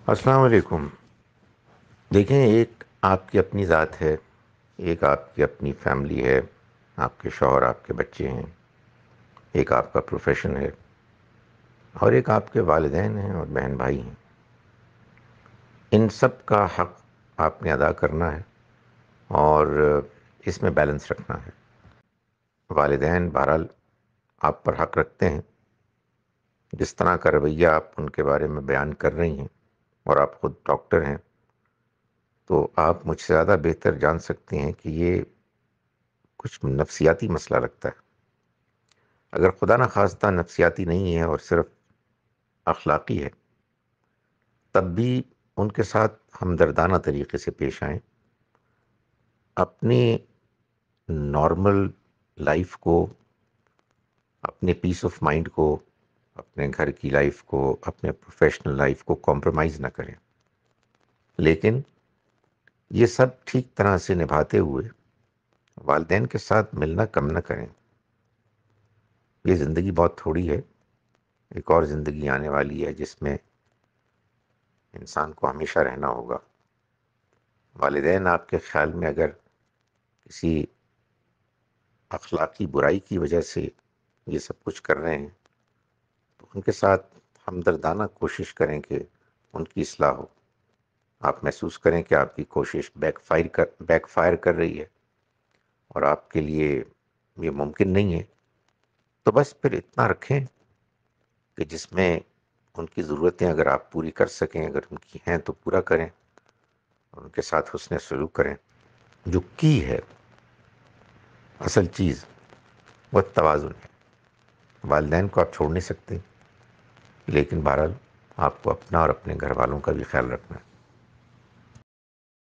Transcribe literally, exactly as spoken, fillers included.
السلام علیکم۔ دیکھیں، ایک آپ کی اپنی ذات ہے، ایک آپ کی اپنی فیملی ہے، آپ کے شوہر، آپ کے بچے ہیں، ایک آپ کا پروفیشن ہے، اور ایک آپ کے والدین ہیں اور بہن بھائی ہیں۔ ان سب کا حق آپ نے ادا کرنا ہے اور اس میں بیلنس رکھنا ہے۔ والدین بہرحال آپ پر حق رکھتے ہیں۔ جس طرح کا رویہ آپ ان کے بارے میں بیان کر رہی ہیں، اور آپ خود ڈاکٹر ہیں، تو آپ مجھ سے زیادہ بہتر جان سکتے ہیں کہ یہ کچھ نفسیاتی مسئلہ لگتا ہے۔ اگر خدا نخواستہ نفسیاتی نہیں ہے اور صرف اخلاقی ہے، تب بھی ان کے ساتھ ہمدردانہ طریقے سے پیش آئیں۔ اپنی نارمل لائف کو، اپنے پیس آف مائنڈ کو، اپنے گھر کی لائف کو، اپنے پروفیشنل لائف کو کمپرومائز نہ کریں، لیکن یہ سب ٹھیک طرح سے نبھاتے ہوئے والدین کے ساتھ ملنا کم نہ کریں۔ یہ زندگی بہت تھوڑی ہے، ایک اور زندگی آنے والی ہے جس میں انسان کو ہمیشہ رہنا ہوگا۔ والدین آپ کے خیال میں اگر کسی اخلاقی برائی کی وجہ سے یہ سب کچھ کر رہے ہیں، تو ان کے ساتھ ہمدردانہ کوشش کریں کہ ان کی اصلاح ہو۔ آپ محسوس کریں کہ آپ کی کوشش بیک فائر کر بیک فائر کر رہی ہے اور آپ کے لیے یہ ممکن نہیں ہے، تو بس پھر اتنا رکھیں کہ جس میں ان کی ضرورتیں اگر آپ پوری کر سکیں، اگر ان کی ہیں تو پورا کریں، اور ان کے ساتھ حسن سلوک کریں۔ جو کی ہے اصل چیز، وہ توازن ہے۔ والدین کو آپ چھوڑ نہیں سکتے، لیکن بہرحال آپ کو اپنا اور اپنے گھر والوں کا بھی خیال رکھنا ہے۔